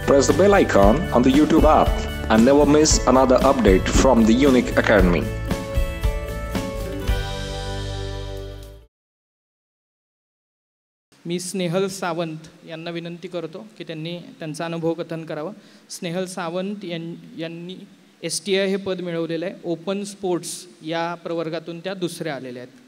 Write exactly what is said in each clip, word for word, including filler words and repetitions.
Press the bell icon on the YouTube app and never miss another update from the Unique Academy. मी स्नेहल सावंत यांना विनंती करतो की त्यांनी त्यांचा अनुभव कथन करावा। स्नेहल सावंत यांनी एस टी आय हे पद मिळवलेले आहे। ओपन स्पोर्ट्स या प्रवर्गातून त्या दुसऱ्या आलेल्या आहेत।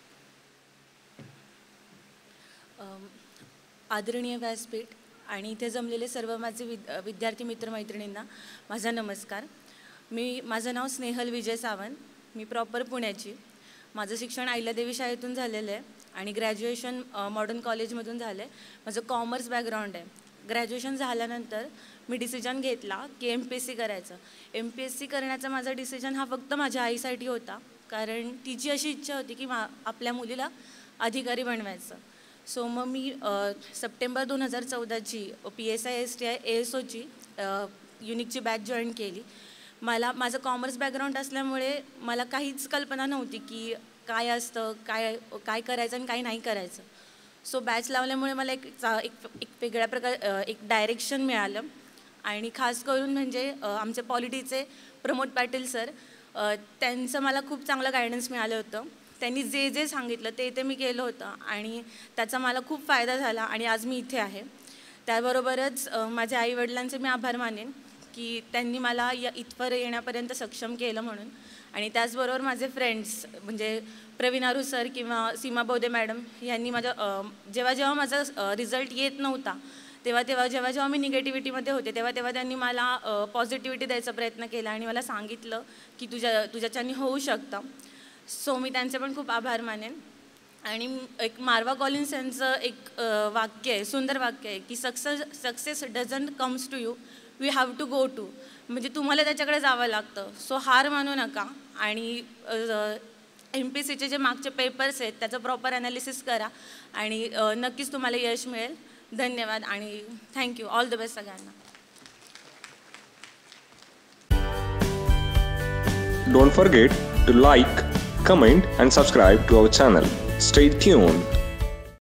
आदरणीय व्यासपीठ आणि इथे जमलेले सर्व माझे विद्यार्थी मित्र मैत्रिणींना माझा नमस्कार। मी माझं नाव स्नेहल विजय सावंत, मी प्रॉपर पुण्याची। माझं शिक्षण अहिल्यादेवी शाळेतून झालेलं आहे आणि ग्रॅज्युएशन मॉडर्न कॉलेजमधून झालं आहे। माझं कॉमर्स बॅकग्राऊंड आहे। ग्रॅज्युएशन झाल्यानंतर मी डिसिजन घेतला की एम पी एस सी करायचं। एम पी एस सी करण्याचा माझा डिसिजन हा फक्त माझ्या आईसाठी होता, कारण तिची अशी इच्छा होती की मा आपल्या मुलीला अधिकारी बनवायचं। सो मग मी सप्टेंबर दोन हजार चौदाची P S I S T I A S ओची युनिकची बॅच जॉईन केली। मला माझं कॉमर्स बॅकग्राऊंड असल्यामुळे मला काहीच कल्पना नव्हती की काय असतं, काय काय करायचं आणि काय नाही करायचं। सो बॅच लावल्यामुळे मला एक एक एक वेगळ्या प्रकार एक डायरेक्शन मिळालं आणि खास करून म्हणजे आमचे पॉलिटीचे प्रमोद पाटील सर, त्यांचं मला खूप चांगलं गायडन्स मिळालं होतं। त्यांनी जे जे सांगितलं ते ते मी केलं होतं आणि त्याचा मला खूप फायदा झाला आणि आज मी इथे आहे। त्याबरोबरच माझ्या आईवडिलांचे मी आभार मानेन की त्यांनी मला या इथवर येण्यापर्यंत सक्षम केलं म्हणून। आणि त्याचबरोबर माझे फ्रेंड्स म्हणजे प्रवीण आरू सर किंवा सीमा बोदे मॅडम यांनी माझ्या जेव्हा जेव्हा माझा रिझल्ट येत नव्हता तेव्हा तेव्हा जेव्हा जेव्हा मी निगेटिव्हिटीमध्ये होते तेव्हा तेव्हा त्यांनी मला पॉझिटिव्हिटी द्यायचा प्रयत्न केला आणि मला सांगितलं की तुझ्या तुझ्याच्यानी होऊ शकतं। सो मी त्यांचे पण खूप आभार मानेन। आणि एक मारवा कॉलिन्स यांचं एक वाक्य आहे, सुंदर वाक्य आहे की success success doesn't comes to you, we have to go to. म्हणजे तुम्हाला त्याच्याकडे जावं लागतं। सो हार मानू नका आणि एम पी एस सीचे जे मागचे पेपर्स आहेत त्याचं प्रॉपर ॲनालिसिस करा आणि नक्कीच तुम्हाला यश मिळेल। धन्यवाद आणि थँक्यू, ऑल द बेस्ट सगळ्यांना। Don't forget to like, comment and subscribe to our channel. Stay tuned.